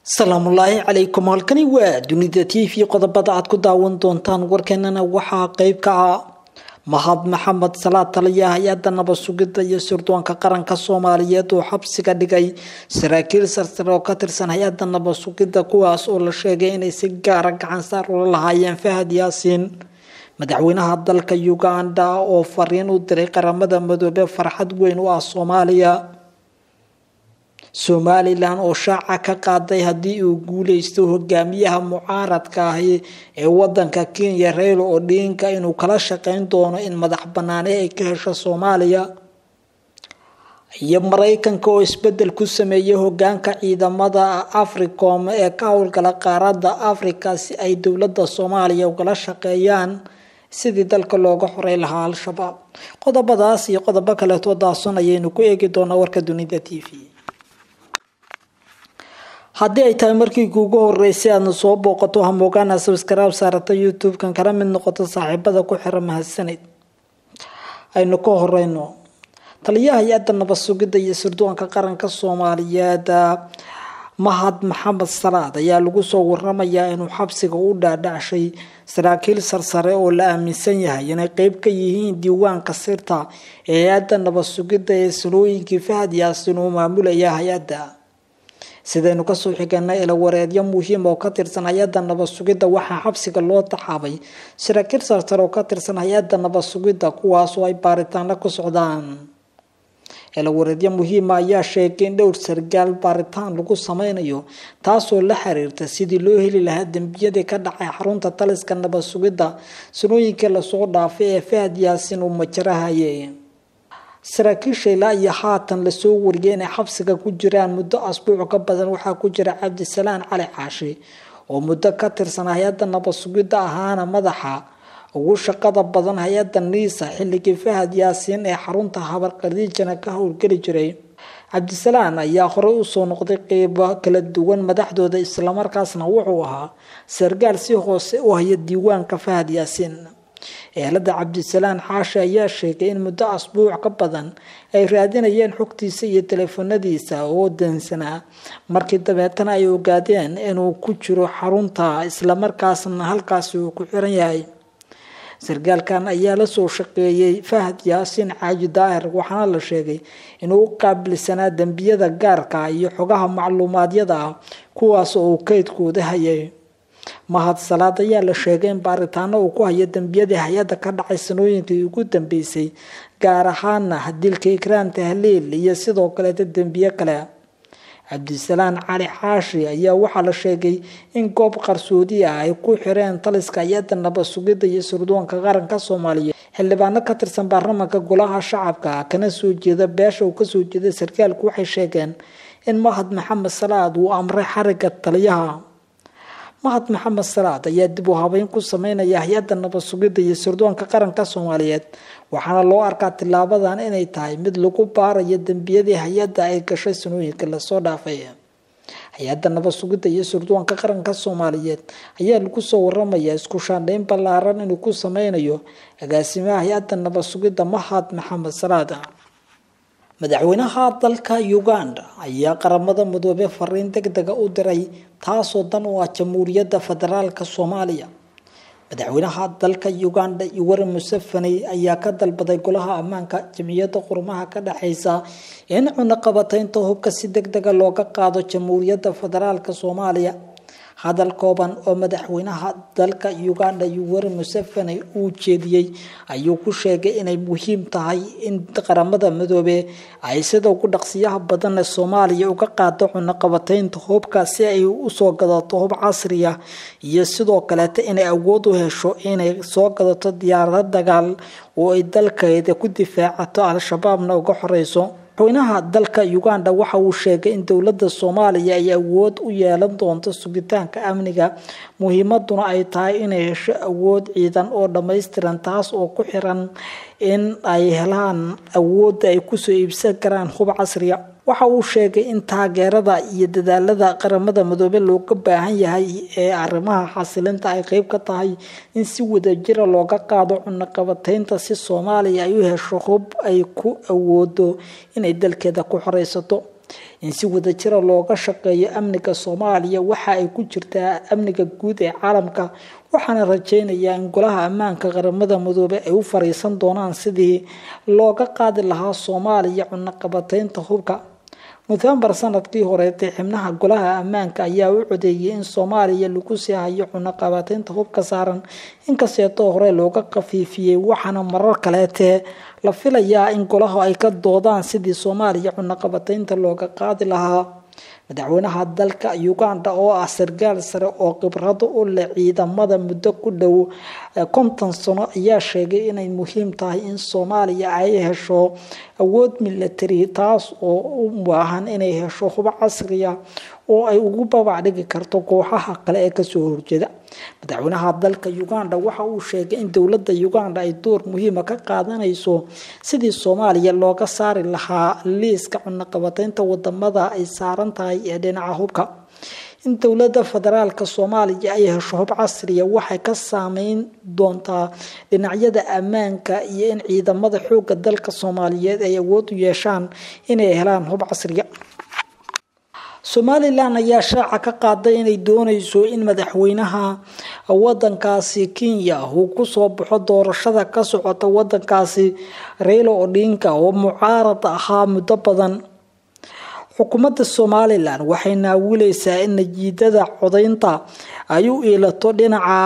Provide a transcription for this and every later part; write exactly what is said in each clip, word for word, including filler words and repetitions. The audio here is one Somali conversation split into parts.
السلام الله عليكم halkani waa dunida T V qodobada aad ku daawan doontaan warkeenana waxa qayb ka ah Mahad Maxamed Salaad taliyaha hay'adda nabad sugidda iyo sirdoonka qaranka Soomaaliyeed oo xabsiga dhigay saraakiil sarsare oo ka tirsan hay'adda nabad sugidda kuwaas oo la sheegay inay si gaar ah gacan saar u lahaayeen Fahad Yaasiin madaxweynaha dalka Uganda oo fariin u diray qaramada Midoobay farxad weyn u ah Soomaaliya Somaliland oo shaaca ka qaaday hadii uu guuleysto hogaamiyaha mucaaradka ah ee wadanka Kenya Raila Odinga inuu kala shaqeyn doono in madax banaani ay ka hesho Soomaaliya iyo Mareykanka oo isbedel ku sameeyay hogaanka ciidamada Africom ee ka howlgala qaaradda Afrika si ay dawladda Soomaaliya uga shaqeeyaan sidii dalka looga xoreyn lahaa Al-Shabaab qodobadaas iyo qodobo kale oo daasan ayaynu ku eegi doonaa warka dunida T V haddii ay tahay markii ugu horeysay aad soo booqato hamoogana subscribe saarata YouTube kan kala mid noqoto saaxiibada ku xiran mahadsanid aynu ka horeyno taliyaha hay'adda nabad sugidda iyo sirdoonka qaranka Soomaaliyeed Mahad Maxamed Salaad ayaa lagu soo waramayaa inuu xabsiga u dhaadhacshay saraakiil sarsare oo la aaminsan yahay inay qayb ka yihiin diiwaanka sirta ee hay'adda nabad sugidda ee salooyinkii Fahad Yaasiin oo maamulaya hay'adda sidaynu ka soo xiganay ila wareedyo muhiim oo ka tirsan hay'adda nabad sugidda waxa xabsiga loo taxaabay saraakiil sarsare oo ka tirsan hay'adda nabad sugidda kuwaas oo ay baaritaan ku socdaan ila wareedyo muhiim ah ayaa sheegay in dhowr sargaal baaritaan lagu sameynayo taasoo la xiriirta sidii loo heli lahaa dambiyada ka dhacay xarunta taliska nabad sugidda sanooyinka la soo dhaafay ee Fahad Yaasiin uu majarahaye saraakiisha ilaa iyo haatan la soo wariyay inay xabsiga ku jiraan muddo asbuuc ka badan waxaa ku jira Cabdisalaan Cali Xaashi oo muddo ka tirsan hay'adda nabad sugidda ahaana madaxa ugu shaqada badan hay'adda Niisa xilligii Fahad Yaasiin ee xarunta Habar Qadiijana ka howlgali jiray Cabdisalaan ayaa hore u soo noqday qaybo kala duwan madaxdooda isla markaasna wuxuu ahaa sargaal si hoose u haya diiwaanka Fahad Yaasiin ehelada Cabdisalaan Xaashi ayaa sheegay in muddo asbuuc ka badan ay raadinayeen xogtiisa iyo telefoonadiisa oo dansanaa markii dabeetana ay ogaadeen inuu ku jiro xarunta isla markaasna halkaas uu ku xiran yahay sargaalkan ayaa la soo shaqeeyay Fahad Yaasiin Xaaji Daahir waxaana la sheegay inuu u qaabilsanaa dambiyada gaarka iyo xogaha macluumaadyada kuwaas oo uu kaydkooda hayay Mahad Salaad ayaa la sheegay in baaritaano uu ku hayo dambiyada hay'adda ka dhacay sanooyinkii ugu dambeysay gaar ahaan dilka Ikraan Tahliil iyo sidoo kale dambiye kale Cabdisalaan Cali Xaashi ayaa waxa la sheegay in goob qarsoodi ah ay ku xireen taliska hay'adda nabad sugidda iyo sirdoonka qaranka Soomaaliya xildhibaano ka tirsan baarlamaanka golaha shacabka kana soo jeeda beesha uu ka soo jeeday sarkaalku waxay sheegeen in Mahad Maxamed Salaad uu amray xariga taliyaha Mahad Maxamed Salaad ayaa dib u habeyn ku sameynaya hay'adda nabad sugidda iyo sirdoonka qaranka Soomaaliyeed waxaana loo arkaa tilaabadan inay tahay mid lagu baarayo dambiyada hay'adda ay gashay sanooyinka la soo dhaafay hay'adda nabad sugidda iyo sirdoonka qaranka Soomaaliyeed ayaa lagu soo waramayaa isku shaandhayn ballaaran inuu ku sameynayo agaasimaha hay'adda nabad sugidda Mahad Maxamed Salaad madaxweynaha dalka Uganda ayaa qaramada Midoobay fariin degdeg ah u diray taasoo dan u ah Jamhuuriyadda Federaalka Soomaaliya madaxweynaha dalka Uganda Yoweri Museveni ayaa ka dalbaday golaha ammaanka Jamciyadda Qurumaha ka dhaxaysa in cunaqabataynta hubka si degdeg ah looga qaado Jamhuuriyadda Federaalka Soomaaliya hadal kooban oo madaxweynaha dalka Uganda Yoweri Museveni uu jeediyay ayuu ku sheegay inay muhiim tahay in qaramada Midoobay ay sida ugu dhaqsiyaha badan ee Soomaaliya uga qaado cunaqabataynta hubka si ay u soo gadato hub casri ah iyo sidoo kale inay awood u hesho inay soo gadato diyaarad dagaal oo ay dalkeeda ku difaacato Al-Shabaabna uga xoreyso madaxweynaha dalka Uganda waxa uu sheegay in dawladda Soomaaliya ay awood u yeelan doonto sugitaanka amniga muhiimaduna ay tahay inay hesho awood ciidan oo dhameystiran taas oo ku xiran in ay helaan awood ay ku soo iibsan karaan hub casri ah waxa uu sheegay in taageerada iyo dadaalada qaramada Midoobay looga baahan yahay ee arrimaha xasilinta ay qayb ka tahay in si wadajir ah looga qaado cunaqabataynta si Soomaaliya ay u hesho hub ay ku awoodo inay dalkeeda ku xoreysato in si wadajir ah looga shaqeeyo amniga Soomaaliya waxa ay ku jirtaa amniga guud ee caalamka waxaana rajeynayaa in golaha ammaanka qaramada midoobay ay u fariisan doonaan sidii looga qaadi lahaa Soomaaliya cunaqabataynta hubka. November sanadkii hore xubnaha golaha ammaanka ayaa u codeeyay in Soomaaliya lagu sii hayo cunaqabataynta hubka saaran inkastoo hore looga qafiifiyay waxaana marar kale la filayaa in golaha ay ka doodaan sidii Soomaaliya cunaqabataynta looga qaadi lahaa. madaxweynaha dalka Uganda oo ah sargaal sare oo khibrad u leh ciidamada muddo ku dhow konton sano ayaa sheegay inay muhiim tahay in Soomaaliya ay hesho awood military taas oo u baahan inay hesho hub casri ah oo ay ugu babacdhigi karto kooxaha kale ee ka soo horjeeda. madaxweynaha dalka Uganda waxa uu sheegay in dawladda Uganda ay door muhiim ah ka qaadanayso sidii Soomaaliya looga saari lahaa liiska cunaqabataynta wadamada ay saaran tahay ee dhinaca hubka. in dawladda federaalka Soomaaliya ay hesho hub casri ah waxay ka saameyn doontaa dhinacyada ammaanka iyo in ciidamada xoogga dalka Soomaaliyeed ay awood u yeeshaan inay helaan hub casri ah. Somaliland ayaa shaaca ka qaaday inay doonayso in madaxweynaha wadankaasi Kenya uu ku soo baxo doorashada ka socota wadankaasi Raila Odinga oo mucaarad ahaa muddo badan. xukuumadda Somaliland waxay naawilaysaa in natiijada codaynta ay u ilato dhinaca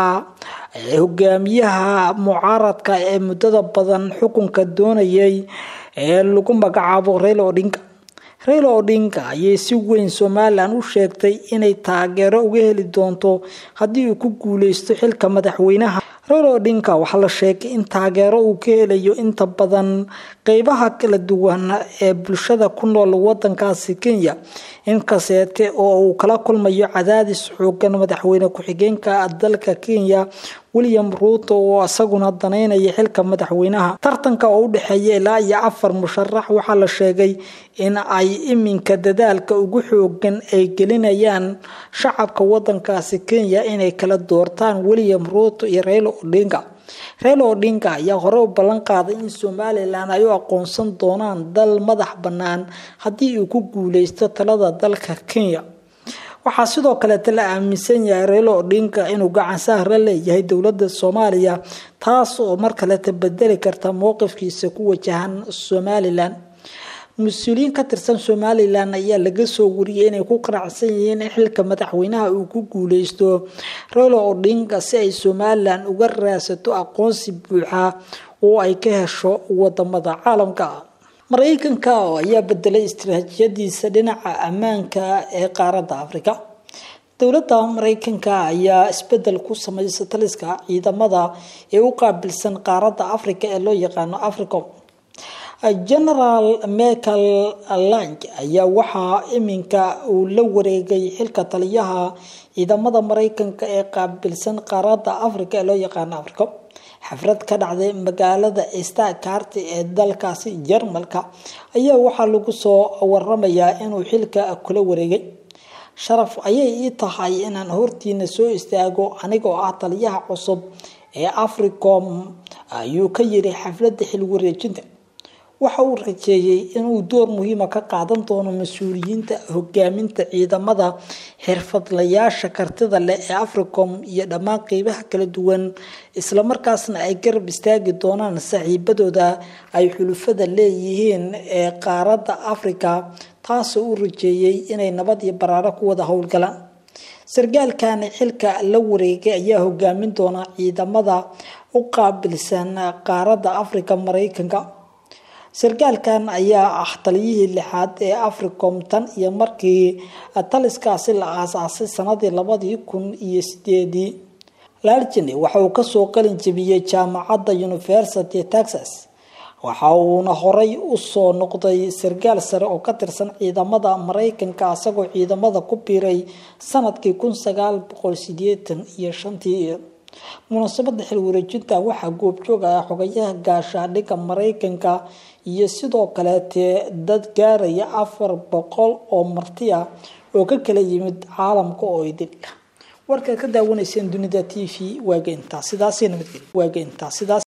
hogaamiyaha mucaaradka ee muddada badan xukunka doonayay ee lagu magacaabo Raila Odinga. Raila Odinga ayaa si weyn Somaliland u sheegtay inay taageero uga heli doonto haddii uu ku guuleysto xilka madaxweynaha. Raila Odinga waxa la sheegay in taageero uu ka helayo inta badan qaybaha kala duwan ee bulshada ku nool wadankaasi Kenya inkastoo oo uu kala kulmayo cadaadis xooggan madaxweyne ku-xigeenka dalka Kenya William Ruto oo asaguna daneynaya xilka madaxweynaha. tartanka oo u dhaxeeya ilaa iyo afar musharax waxa la sheegay in ay iminka dadaalka ugu xooggan ay gelinayaan shacabka wadankaasi Kenya inay kala doortaan William Ruto iyo Raila Odinga. Raila Odinga ayaa hore u ballan qaaday in Somaliland ay u aqoonsan doonaan dal madax bannaan haddii uu ku guuleysto talada dalka Kenya. waxaa sidoo kale la aaminsan yahay Raila Odinga inuu gacan saar la leeyahay dawladda Soomaaliya taas oo mar kale bedeli karta mowqifkiisa ku wajahan Somaliland. mas-uuliyiin ka tirsan Somaliland ayaa laga soo wariyay inay ku qanacsan yihiin in xilka madaxweynaha uu ku guuleysto Raila Odinga si ay Somaliland uga raadsato aqoonsi buuxa oo ay ka hesho wadamada caalamka. Mareykanka ayaa bedelay istiraatiijiyadiisa dhinaca ammaanka ee qaaradda Afrika. dawladda Mareykanka ayaa isbedel ku sameysay taliska ciidamada ee u qaabilsan qaaradda Afrika ee loo yaqaan Africom. General Michael Lang ayaa waxa iminka uu la wareegay xilka taliyaha ciidamada Mareykanka ee qaabilsan qaaradda Afrika ee loo yaqaan Africom. xaflad ka dhacday magaalada Stuttgart ee dalkaasi Jarmalka ayaa waxa lagu soo waramayaa inuu xilka kula wareegay. sharaf ayay ii tahay inaan hortiina soo istaago anigoo ah taliyaha cusub ee Africom ayuu ka yiri xafladda xil wareejinta. waxa uu rajeeyay inuu door muhiim ah ka qaadan doono mas'uuliyiinta hogaaminta ciidamada xirfadlayaasha kartida leh ee Africom iyo dhammaan qaybaha kala duwan isla markaasna ay garab istaagi doonaan saaxiibadooda ay xulufada leeyihiin ee qaaradda Afrika taas oo uu rajeeyay inay nabad iyo baraaro ku wada howlgalaan. sargaalkan xilka la wareegay ayaa hogaamin doona ciidamada u qaabilsan qaaradda Afrika Mareykanka. sargaalkan ayaa ah taliyihii lixaad ee Africom tan iyo markii taliskaasi la aasaasay sanadii labadii kun iyo sideed. Largeny waxa uu ka soo qalin jabiyay jaamacadda University of Texas. waxa uuna horay u soo noqday sargaal sare oo ka tirsan ciidamada Mareykanka asagoo ciidamada ku biiray sanadkii kun sagaal boqol siddeetan iyo shan. munaasabadda xil wareejinta waxaa goobjoog ah xogayaha gaashaandhigga Mareykanka iyo sidoo kale dad gaaraya afar boqol oo marti ah oo ka kala yimid caalamka oo idil. warka ka daawanaysan Dunida T V waaga inta sidaas